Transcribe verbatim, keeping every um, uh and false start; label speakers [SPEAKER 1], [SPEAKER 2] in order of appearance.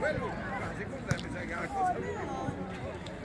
[SPEAKER 1] La seconda mi sa che è la cosa più